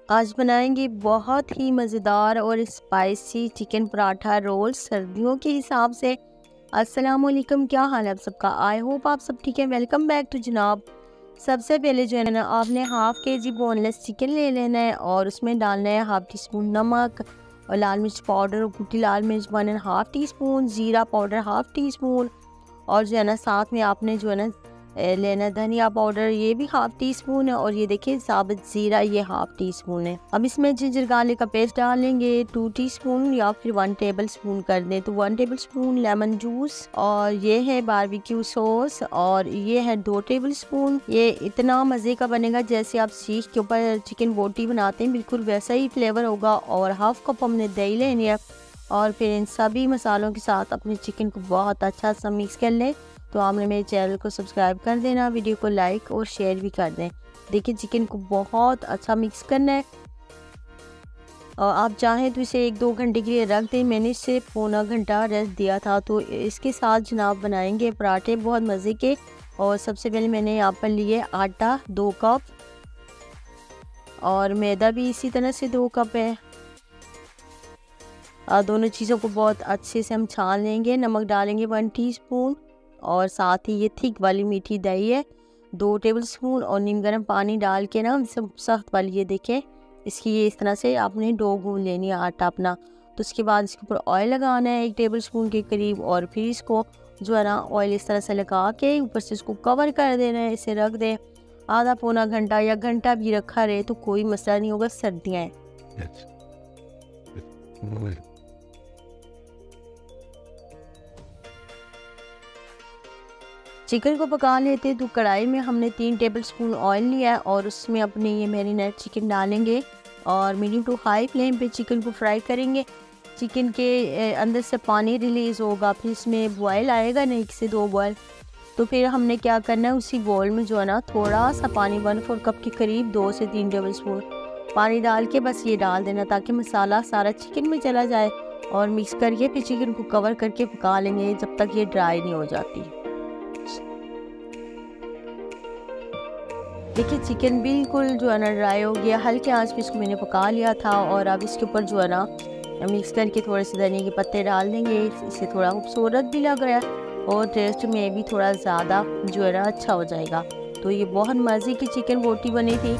आज बनाएंगे बहुत ही मज़ेदार और स्पाइसी चिकन पराठा रोल सर्दियों के हिसाब से। अस्सलाम वालेकुम, क्या हाल है आप सबका? आई होप आप सब ठीक है। वेलकम बैक टू जनाब। सबसे पहले जो है ना, आपने हाफ़ केजी बोनलेस चिकन ले लेना है और उसमें डालना है हाफ़ टी स्पून नमक और लाल मिर्च पाउडर और कुटी लाल मिर्च पाउडर हाफ़ टी स्पून, ज़ीरा पाउडर हाफ़ टी स्पून और जो है ना साथ में आपने जो है ना लेना धनिया पाउडर, ये भी हाफ़ टी स्पून है और ये देखिए साबुत ज़ीरा, ये हाफ़ टी स्पून है। अब इसमें जिंजर गार्लिक का पेस्ट डालेंगे 2 टीस्पून या फिर 1 टेबल स्पून कर दें तो 1 टेबल स्पून लेमन जूस, और ये है बारबेक्यू सॉस और ये है 2 टेबल स्पून। ये इतना मज़े का बनेगा जैसे आप सीख के ऊपर चिकन बोटी बनाते हैं, बिल्कुल वैसा ही फ्लेवर होगा। और हाफ़ कप हमने दही लेनी है और फिर इन सभी मसालों के साथ अपने चिकन को बहुत अच्छा सा मिक्स कर लें। तो आपने मेरे चैनल को सब्सक्राइब कर देना, वीडियो को लाइक और शेयर भी कर दें। देखिए चिकन को बहुत अच्छा मिक्स करना है और आप चाहें तो इसे 1-2 घंटे के लिए रख दें। मैंने इसे पौना घंटा रेस्ट दिया था। तो इसके साथ जनाब बनाएंगे पराठे बहुत मज़े के। और सबसे पहले मैंने यहाँ पर लिए आटा 2 कप और मैदा भी इसी तरह से 2 कप है। दोनों चीज़ों को बहुत अच्छे से हम छान लेंगे। नमक डालेंगे 1 टीस्पून और साथ ही ये थिक वाली मीठी दही है 2 टेबल स्पून और नीम गर्म पानी डाल के ना सख्त वाली, ये देखें इसकी ये इस तरह से आपने डो गूंद लेनी है आटा अपना। तो उसके बाद इसके ऊपर ऑयल लगाना है 1 टेबल स्पून के करीब और फिर इसको जो है ना ऑयल इस तरह से लगा के ऊपर से इसको कवर कर देना है। इसे रख दें आधा पौना घंटा या घंटा भी रखा रहे तो कोई मसला नहीं होगा, सर्दियाँ हैं। चिकन को पका लेते तो कढ़ाई में हमने 3 टेबल स्पून ऑयल लिया है और उसमें अपने ये मैरिनेट चिकन डालेंगे और मीडियम टू हाई फ्लेम पे चिकन को फ्राई करेंगे। चिकन के अंदर से पानी रिलीज़ होगा, फिर इसमें बॉयल आएगा ना 1 से 2 बॉयल। तो फिर हमने क्या करना है, उसी बॉल में जो है ना थोड़ा सा पानी 1/4 कप के करीब 2 से 3 टेबल स्पून पानी डाल के बस ये डाल देना ताकि मसाला सारा चिकन में चला जाए और मिक्स करके फिर चिकन को कवर करके पका लेंगे जब तक ये ड्राई नहीं हो जाती। देखिए चिकन बिल्कुल जो है ना ड्राई हो गया, हल्के आंच पे इसको मैंने पका लिया था। और अब इसके ऊपर जो है ना मिक्स करके थोड़े से धनिया के पत्ते डाल देंगे। इससे थोड़ा खूबसूरत भी लग रहा है और टेस्ट में भी थोड़ा ज़्यादा जो है ना अच्छा हो जाएगा। तो ये बहुत मज़े की चिकन बोटी बनी थी।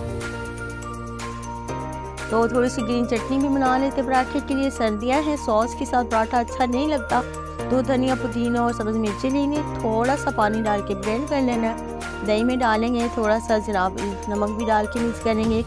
तो थोड़ी सी ग्रीन चटनी भी बना लेते पराठे के लिए, सर्दियाँ हैं, सॉस के साथ पराठा अच्छा नहीं लगता। 2 धनिया पुदीना और सब्ज़ मिर्ची लेंगे, थोड़ा सा पानी डाल के ब्लेंड कर लेना है। दही में डालेंगे थोड़ा सा जनाब नमक भी डाल के मिक्स करेंगे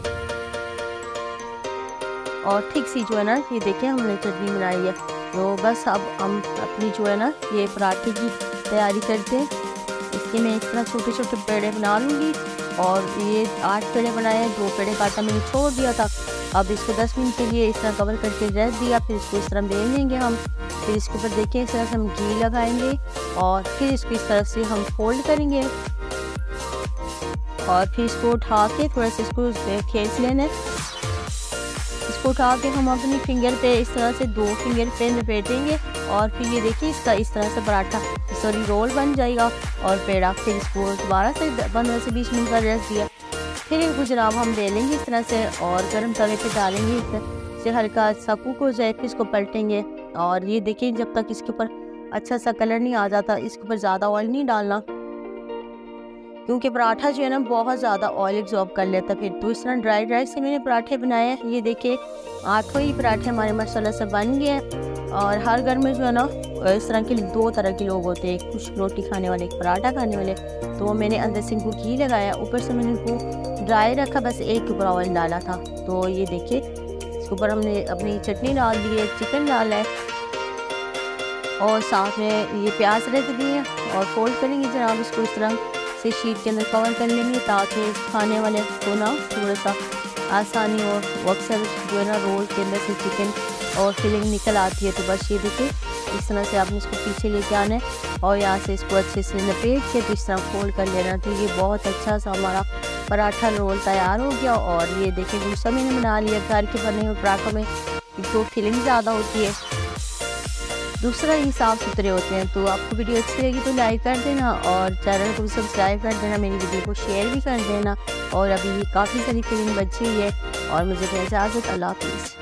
और ठीक सी जो है ना ये देखें हमने चटनी बनाई है। तो बस अब हम अपनी जो है ना ये पराठे की तैयारी करते हैं। इसके मैं इस तरह छोटे छोटे पेड़े बना लूँगी और ये 8 पेड़े बनाए हैं, 2 पेड़े का आटा मैंने छोड़ दिया था। अब इसको 10 मिनट के लिए इस तरह कवर करके रख दिया, फिर इसको इस तरह बेल लेंगे हम। फिर इसके ऊपर देखें इस तरह से हम घी लगाएंगे और फिर इसको इस तरह से हम फोल्ड करेंगे और फिर इसको उठा के थोड़ा सा इसको खींच लेना है। इसको उठा के हम अपनी फिंगर पे इस तरह से 2 फिंगर पे लपेटेंगे और फिर ये देखिए इसका इस तरह से पराठा रोल बन जाएगा। और पेड़ा फिर इसको दोबारा से 15 से 20 मिनट का रेस्ट दिया। फिर इनको जनाब हम बेलेंगे इस तरह से और गर्म तवे पे डालेंगे, इससे हल्का सा कुक हो जाए फिर इसको पलटेंगे। और ये देखिए जब तक इसके ऊपर अच्छा सा कलर नहीं आ जाता, इसके ऊपर ज़्यादा ऑयल नहीं डालना क्योंकि पराठा जो है ना बहुत ज़्यादा ऑयल एब्जॉर्ब कर लेता है। फिर तो इस तरह ड्राई से मैंने पराठे बनाए हैं। ये देखिए 8 ही पराठे हमारे माशाल्लाह से बन गए हैं। और हर घर में जो है ना इस तरह के 2 तरह के लोग होते हैं, कुछ रोटी खाने वाले, एक पराठा खाने वाले। तो मैंने अंदर से इनको घी लगाया, ऊपर से मैंने इनको ड्राई रखा, बस एक के ऊपर ऑयल डाला था। तो ये देखिए इसके ऊपर हमने अपनी चटनी डाल दी है, चिकन डाला है और साथ में ये प्याज रख दिए और फोल्ड करेंगे जनाब इसको इस तरह से शीट के अंदर कवर कर लेंगे ताकि खाने वाले को ना थोड़ा सा आसानी और अक्सर जो है ना रोल के अंदर से चिकन और फिलिंग निकल आती है। तो बस ये देखिए इस तरह से आपने इसको पीछे लेके आना है और यहाँ से इसको अच्छे से लपेट के तो इस तरह फोल्ड कर लेना। तो ये बहुत अच्छा सा हमारा पराठा रोल तैयार हो गया। और ये देखिए दूसरा मैंने बना लिया, घर के बने हुए पराठों में जो फिलिंग ज़्यादा होती है, दूसरा ही साफ़ सुथरे होते हैं। तो आपको वीडियो अच्छी लगी तो लाइक कर देना और चैनल को भी सब्सक्राइब कर देना, मेरी वीडियो को शेयर भी कर देना। और अभी काफ़ी सारी फिलिंग बची हुई है और मुझे दें इजाज़त। अल्लाह हाफ़िज़।